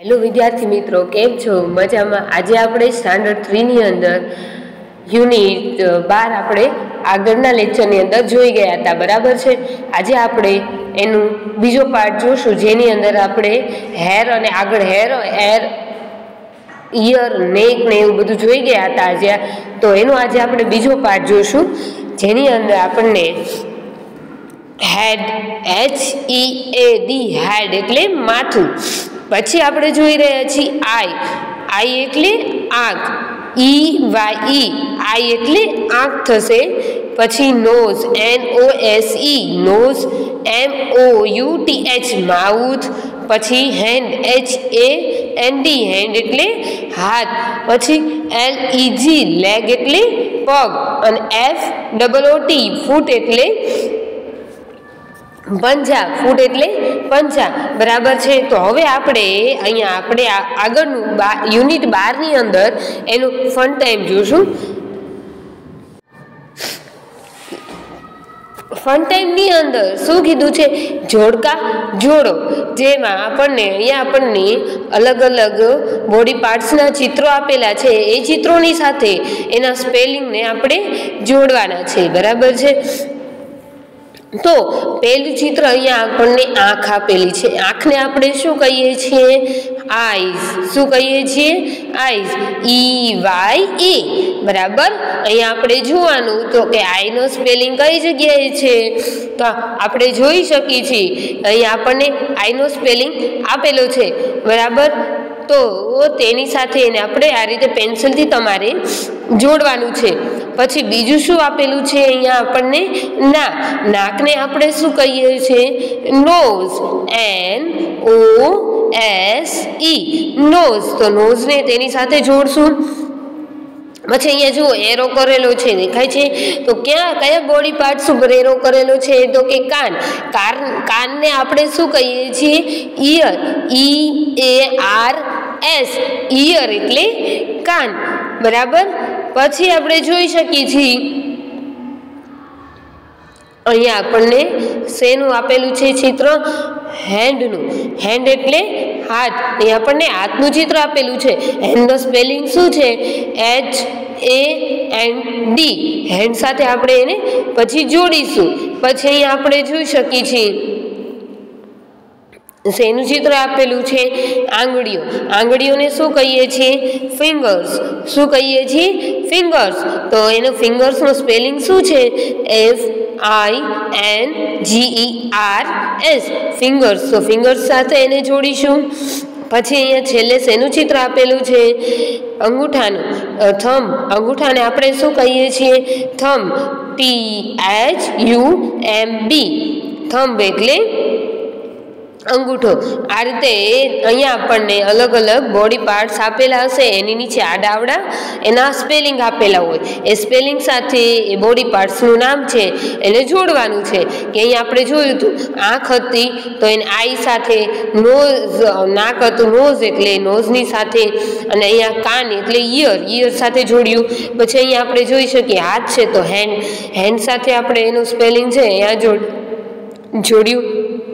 Hello विद्यार्थी मित्रों, केम छो? मजामां? आजे आपणे स्टान्डर्ड 3 ની અંદર યુનિટ 12 આપણે આગળના લેક્ચરની અંદર જોઈ ગયા હતા, બરાબર છે। આજે આપણે એનું બીજો પાર્ટ જોશું, જેની અંદર આપણે હેર અને આગળ હેર ઈયર નેક ને એવું બધું જોઈ ગયા હતા આજે। તો એનો આજે આપણે બીજો પાર્ટ જોશું, જેની અંદર આપણને હેડ HEAD હેડ એટલે માથું, પછી આપણે જોઈ રહ્યા છીએ આઈ એટલે આંખ, EYE આઈ એટલે આંખ થશે, પછી nose NOSE nose, MOUTH mouth, પછી હેન્ડ HAND હેન્ડ એટલે હાથ, પછી LEG લેગ એટલે પગ, અને FOOT ફૂટ એટલે પંજા, ફૂટ એટલે પંજા, બરાબર છે। તો હવે આપણે અહીંયા આપણે આગળનું યુનિટ 12 ની અંદર એનું ફન ટાઈમ જોશું। ફન ટાઈમની અંદર શું કીધું છે? જોડકા જોડો, જેમાં આપણને અલગ અલગ બોડી પાર્ટ્સના ચિત્રો આપેલા છે, એ ચિત્રોની સાથે એના સ્પેલિંગને આપણે જોડવાના છે, બરાબર છે। તો પહેલું ચિત્ર અહીંયા આપણને આંખ આપેલી છે, આંખને આપણે શું કહીએ છીએ? આઈઝ। શું કહીએ છીએ? આઈઝ, EYE, બરાબર। અહીંયા આપણે જોવાનું તો કે આઈનો સ્પેલિંગ કઈ જગ્યાએ છે, તો આપણે જોઈ શકીએ છીએ અહીંયા આપણને આઈનો સ્પેલિંગ આપેલો છે, બરાબર। તો તેની સાથે એને આપણે આ રીતે પેન્સિલથી તમારે જોડવાનું છે। પછી બીજું શું આપેલું છે અહીંયા આપણને? નાકને આપણે શું કહીએ છીએ? Nose, NOSE nose. તો નોઝને તેની સાથે જોડશું। પછી અહીંયા જુઓ એરો કરેલો છે, દેખાય છે? તો કયા બોડી પાર્ટ્સ ઉપર એરો કરેલો છે? તો કે કાનને આપણે શું કહીએ છીએ? ઈયર, EARS ઈયર એટલે કાન, બરાબર। પછી આપણે જોઈ શકીએ છીએ અહીંયા આપણને શેનું આપેલું છે ચિત્ર? હેન્ડનું, હેન્ડ એટલે હાથ, અહીંયા આપણને હાથનું ચિત્ર આપેલું છે। હેન્ડનું સ્પેલિંગ શું છે? HAND હેન્ડ સાથે આપણે એને પછી જોડીશું। પછી અહીંયા આપણે જોઈ શકીએ છીએ શેનું ચિત્ર આપેલું છે? આંગળીઓ, આંગળીઓને શું કહીએ છીએ? ફિંગર્સ। શું કહીએ છીએ? ફિંગર્સ। તો એનું ફિંગર્સનું સ્પેલિંગ શું છે? FINGERS fingers. તો ફિંગર્સ સાથે એને જોડીશું। પછી અહીંયા છેલ્લે શેનું ચિત્ર આપેલું છે? અંગૂઠાનું, થંબ, અંગૂઠાને આપણે શું કહીએ છીએ? થંબ, THUMB થંબ એટલે અંગૂઠો। આ રીતે અહીંયા આપણને અલગ અલગ બોડી પાર્ટ્સ આપેલા હશે, એની નીચે આડાવડા એના સ્પેલિંગ આપેલા હોય, એ સ્પેલિંગ સાથે એ બોડી પાર્ટ્સનું નામ છે એને જોડવાનું છે। કે અહીંયા આપણે જોયું હતું આંખ હતી તો એને આઈ સાથે, નોઝ નાક હતું નોઝ એટલે નોઝની સાથે, અને અહીંયા કાન એટલે ઈયર સાથે જોડ્યું। પછી અહીંયા આપણે જોઈ શકીએ હાથ છે તો હેન્ડ સાથે આપણે એનું સ્પેલિંગ છે અહીંયા જોડ્યું।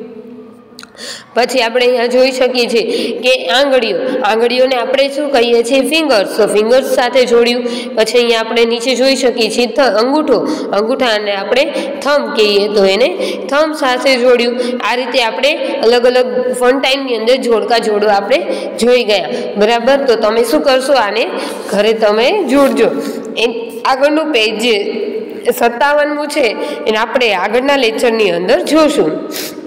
પછી આપણે અહીંયા જોઈ શકીએ છીએ કે આંગળીઓને આપણે શું કહીએ છીએ? ફિંગર્સ। તો ફિંગર્સ સાથે જોડ્યું। પછી અહીંયા આપણે નીચે જોઈ શકીએ છીએ અંગૂઠાને આપણે થંબ કહીએ તો એને થંબ સાથે જોડ્યું। આ રીતે આપણે અલગ અલગ ફન ટાઈમની અંદર જોડકા જોડવા આપણે જોઈ ગયા, બરાબર। તો તમે શું કરશો? આને ઘરે તમે જોડજો। આગળનું પેજ જે 57મું છે એને આપણે આગળના લેક્ચરની અંદર જોશું।